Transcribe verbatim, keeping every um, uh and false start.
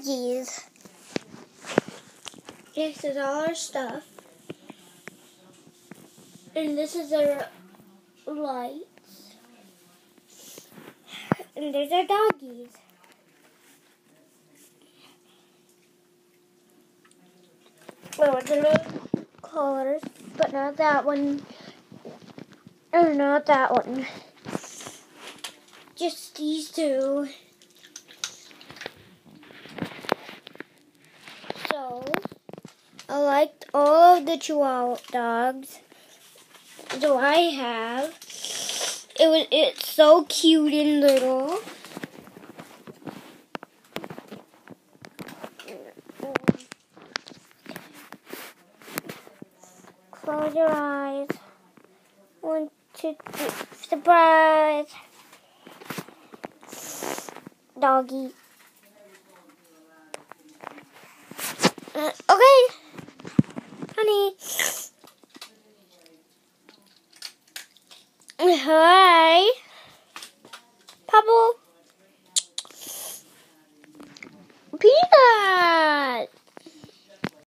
doggies. This is all our stuff. And this is our lights. And there's our doggies. Oh, it's a little colors, but not that one. Or not that one. Just these two. So, I liked all of the chihuahua dogs. So I have. It was. It's so cute and little. Close your eyes. One, two, three. Surprise! Doggy. Uh, okay. Honey. Hi. Pablo.